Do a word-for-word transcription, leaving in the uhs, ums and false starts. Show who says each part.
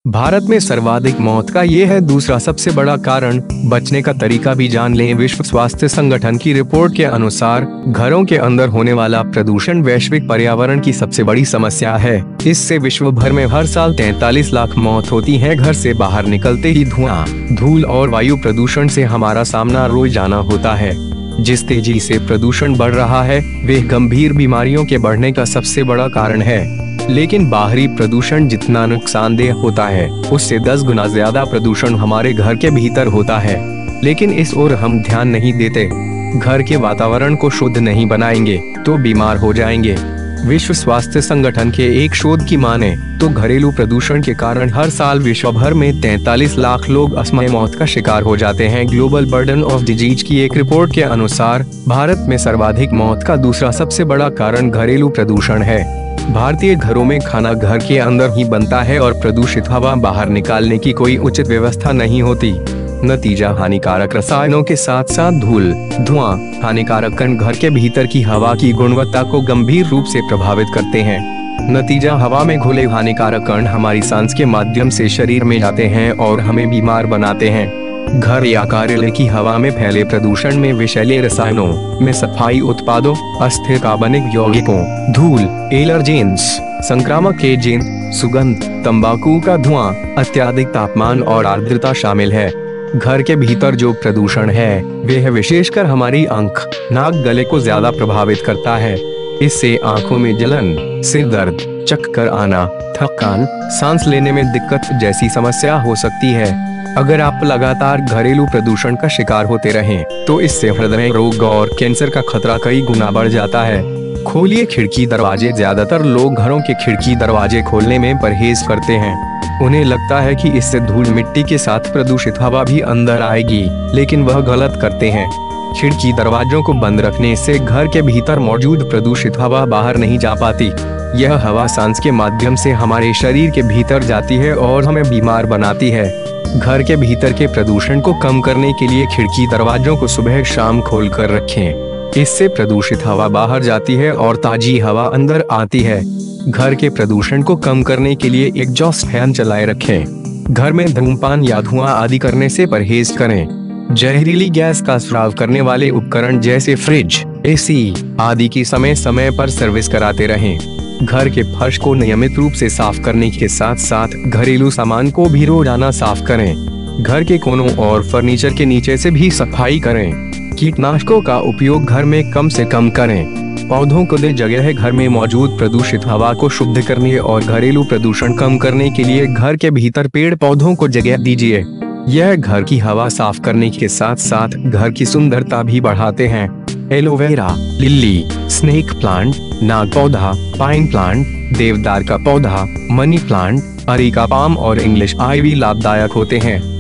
Speaker 1: भारत में सर्वाधिक मौत का ये है दूसरा सबसे बड़ा कारण। बचने का तरीका भी जान लें। विश्व स्वास्थ्य संगठन की रिपोर्ट के अनुसार घरों के अंदर होने वाला प्रदूषण वैश्विक पर्यावरण की सबसे बड़ी समस्या है। इससे विश्व भर में हर साल तैंतालीस लाख मौत होती है। घर से बाहर निकलते ही धुआं, धूल और वायु प्रदूषण से हमारा सामना रोजाना होता है। जिस तेजी से प्रदूषण बढ़ रहा है वह गंभीर बीमारियों के बढ़ने का सबसे बड़ा कारण है। लेकिन बाहरी प्रदूषण जितना नुकसानदेह होता है उससे दस गुना ज्यादा प्रदूषण हमारे घर के भीतर होता है। लेकिन इस ओर हम ध्यान नहीं देते। घर के वातावरण को शुद्ध नहीं बनाएंगे तो बीमार हो जाएंगे। विश्व स्वास्थ्य संगठन के एक शोध की माने तो घरेलू प्रदूषण के कारण हर साल विश्व भर में तैंतालीस लाख लोग असमय मौत का शिकार हो जाते हैं। ग्लोबल बर्डन ऑफ डिजीज की एक रिपोर्ट के अनुसार भारत में सर्वाधिक मौत का दूसरा सबसे बड़ा कारण घरेलू प्रदूषण है। भारतीय घरों में खाना घर के अंदर ही बनता है और प्रदूषित हवा बाहर निकालने की कोई उचित व्यवस्था नहीं होती। नतीजा हानिकारक रसायनों के साथ साथ धूल, धुआं, हानिकारक कण घर के भीतर की हवा की गुणवत्ता को गंभीर रूप से प्रभावित करते हैं। नतीजा हवा में घुले हानिकारक कण हमारी सांस के माध्यम से शरीर में जाते हैं और हमें बीमार बनाते हैं। घर या कार्यालय की हवा में फैले प्रदूषण में विषैले रसायनों में सफाई उत्पादों, अस्थिर कार्बनिक यौगिकों, धूल, एलर्जेंस, संक्रामक एजेंट, सुगंध, तंबाकू का धुआं, अत्यधिक तापमान और आर्द्रता शामिल है। घर के भीतर जो प्रदूषण है वह विशेषकर हमारी आंख, नाक, गले को ज्यादा प्रभावित करता है। इससे आंखों में जलन, सिर दर्द, चक्कर आना, थकान, सांस लेने में दिक्कत जैसी समस्या हो सकती है। अगर आप लगातार घरेलू प्रदूषण का शिकार होते रहें तो इससे हृदय रोग और कैंसर का खतरा कई गुना बढ़ जाता है। खोलिए खिड़की दरवाजे। ज्यादातर लोग घरों के खिड़की दरवाजे खोलने में परहेज करते हैं। उन्हें लगता है कि इससे धूल मिट्टी के साथ प्रदूषित हवा भी अंदर आएगी, लेकिन वह गलत करते हैं। खिड़की दरवाजों को बंद रखने से घर के भीतर मौजूद प्रदूषित हवा बाहर नहीं जा पाती। यह हवा सांस के माध्यम से हमारे शरीर के भीतर जाती है और हमें बीमार बनाती है। घर के भीतर के प्रदूषण को कम करने के लिए खिड़की दरवाजों को सुबह शाम खोल कर रखें। इससे प्रदूषित हवा बाहर जाती है और ताजी हवा अंदर आती है। घर के प्रदूषण को कम करने के लिए एग्जॉस्ट फैन चलाए रखें। घर में धूम्रपान या धुआं आदि करने से परहेज करें। जहरीली गैस का स्राव करने वाले उपकरण जैसे फ्रिज, एसी आदि की समय समय पर सर्विस कराते रहें। घर के फर्श को नियमित रूप से साफ करने के साथ साथ घरेलू सामान को भी रोजाना साफ करें। घर के कोनों और फर्नीचर के नीचे से भी सफाई करें। कीटनाशकों का उपयोग घर में कम से कम करें। पौधों को दे जगह है। घर में मौजूद प्रदूषित हवा को शुद्ध करने और घरेलू प्रदूषण कम करने के लिए घर के भीतर पेड़ पौधों को जगह दीजिए। यह घर की हवा साफ करने के साथ साथ घर की सुंदरता भी बढ़ाते हैं। एलोवेरा, लिली, स्नेक प्लांट, नाग पौधा, पाइन प्लांट, देवदार का पौधा, मनी प्लांट, अरेका पाम और इंग्लिश आइवी लाभदायक होते हैं।